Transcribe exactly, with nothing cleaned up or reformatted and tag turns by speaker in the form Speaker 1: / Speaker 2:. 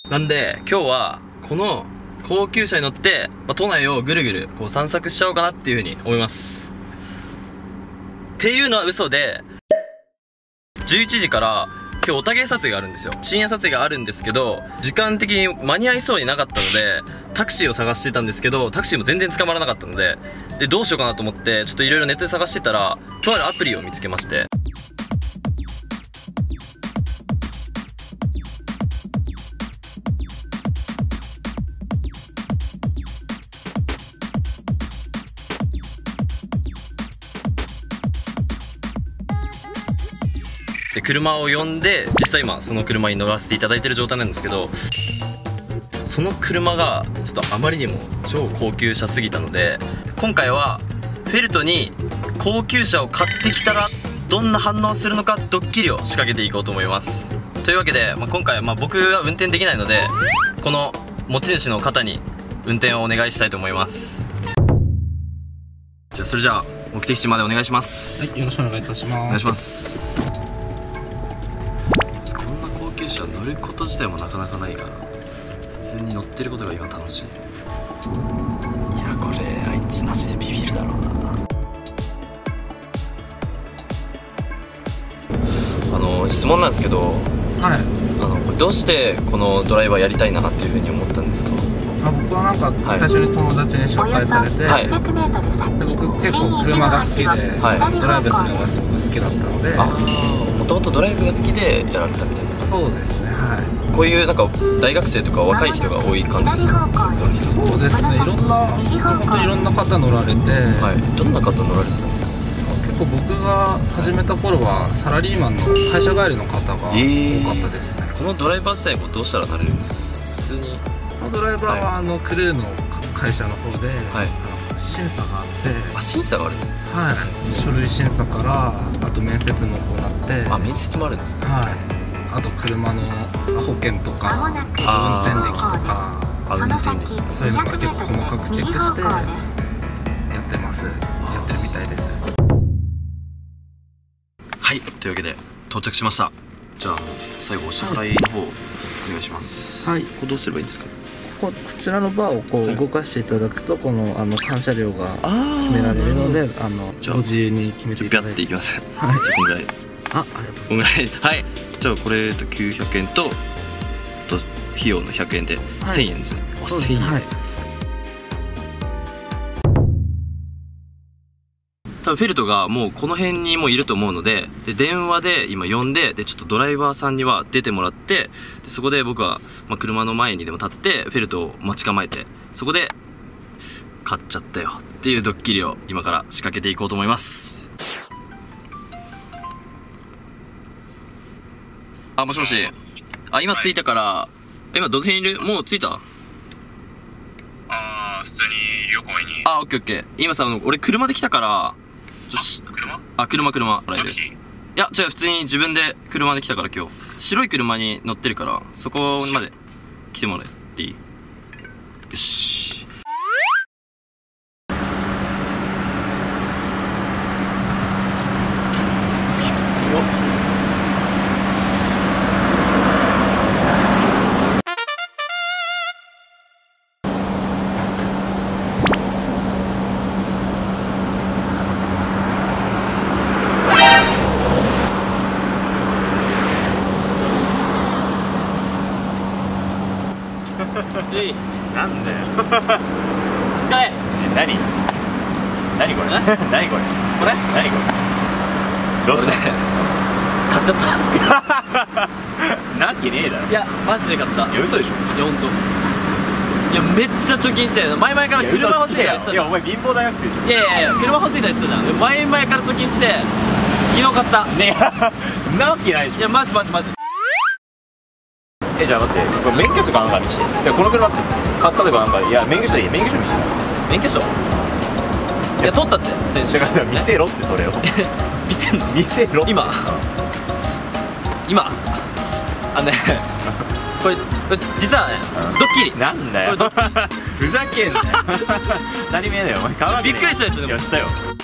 Speaker 1: なんで今日はこの高級車に乗って、まあ、都内をぐるぐるこう散策しちゃおうかなっていうふうに思います。っていうのは嘘で、じゅういちじから今日オタ芸撮影があるんですよ。深夜撮影があるんですけど、時間的に間に合いそうになかったのでタクシーを探してたんですけど、タクシーも全然捕まらなかったのででどうしようかなと思ってちょっといろいろネットで探してたら、とあるアプリを見つけまして、で車を呼んで、実際今その車に乗らせていただいてる状態なんですけど、その車がちょっとあまりにも超高級車すぎたので、今回はフェルトに高級車を買ってきたらどんな反応をするのかドッキリを仕掛けていこうと思います。というわけで、まあ、今回はまあ僕は運転できないので、この持ち主の方に運転をお願いしたいと思います。じゃあそれじゃあ目的地までお願いします。
Speaker 2: はい、よろしくお願いいたします。
Speaker 1: お願いします。乗ること自体もなかなかないから、普通に乗ってることが今楽しい。いやこれあいつマジでビビるだろうな。あの質問なんですけど、
Speaker 2: はい、
Speaker 1: あのこれどうしてこのドライバーやりたいなっていうふうに思ったんですか？
Speaker 2: あ、僕はなんか最初に友達に紹介されて、はい、僕結構車が好きで、はい、ドライブするのがすごく好きだったので、
Speaker 1: ああ、もともとドライブが好きでやられたみたいな。
Speaker 2: そうですね、はい。
Speaker 1: こういうなんか大学生とか若い人が多い感じですか？
Speaker 2: そうですね、いろんな本当にいろんな方乗られて、
Speaker 1: はい、どんな方乗られてたんですか？
Speaker 2: 結構僕が始めた頃はサラリーマンの会社帰りの方が多かったですね。
Speaker 1: えー、このドライバー自体もどうしたらなれるんですか？普通に
Speaker 2: このドライバーはあのクルーの会社の方で、はい、あの審査があって、
Speaker 1: あ、審査があるんですね。はい、
Speaker 2: 書類審査からあと面接も行って、
Speaker 1: あ、面接もあるんですね。
Speaker 2: はい、あと車の保険とか運転歴とか、
Speaker 1: あ、運転歴、
Speaker 2: そういうのが結構細かくチェックしてやってます。やってるみたいです。
Speaker 1: はい、というわけで到着しました。じゃあ最後お支払いの方お願いします。はい、ここどうすればいいんですか？
Speaker 2: こ, こちらのバーをこう動かしていただくと、このあの感謝料が決められるので、あのご自由に決めていただいて。
Speaker 1: ピャっていきます。はい、じゃあこんぐらい。
Speaker 2: あ、ありがとうございます。
Speaker 1: はい、じゃあこれときゅうひゃくえんとと費用のひゃくえんでせんえんですね。せんえん。はい。多分フェルトがもうこの辺にもいると思うので、で電話で今呼んで、でちょっとドライバーさんには出てもらって、でそこで僕は、まあ、車の前にでも立ってフェルトを待ち構えて、そこで買っちゃったよっていうドッキリを今から仕掛けていこうと思います。あ、もしもし。あ、今着いたから、今どの辺いる？もう着いた？
Speaker 3: ああ、普通に旅行に。
Speaker 1: あ、オッケーオッケー。今さ、俺車で来たから、
Speaker 3: ちょ車
Speaker 1: あ、車車。
Speaker 3: タクシー？
Speaker 1: いや、違う、普通に自分で車で来たから今日。白い車に乗ってるから、そこまで来てもらっていい？よし。
Speaker 3: なんだよ。
Speaker 1: お疲れ。
Speaker 3: え、何？何これ？何これ？これ？何これ？どうした？
Speaker 1: 買っちゃった。
Speaker 3: なわけねえだろ。
Speaker 1: いや、マジで買った。
Speaker 3: いや、嘘でしょ。
Speaker 1: いや、ほんと。いや、めっちゃ貯金してる。前々から車欲しいとか言ってたじゃん。
Speaker 3: いや、お前貧乏大学生でしょ。
Speaker 1: いやいやいや、車欲しいとか言ってたじゃん。前々から貯金して、昨日買った。
Speaker 3: ねえ、なわけないでしょ。
Speaker 1: いや、マジマジマジ。
Speaker 3: え、じゃあ待って、これ免許証かなんかにして。いや、この車買ったとかなんか、いや、免許証でいい、免許証にして。
Speaker 1: 免許証？いや、取ったって先週。
Speaker 3: だから見せろってそれを。
Speaker 1: 見せんの？
Speaker 3: 見せろ。
Speaker 1: 今今あのね、これ実はね、ドッキリ。
Speaker 3: なんだよ。ふざけんなよ。当たり前だよ、お前。
Speaker 1: びっくりしたでしょ。でも
Speaker 3: したよ。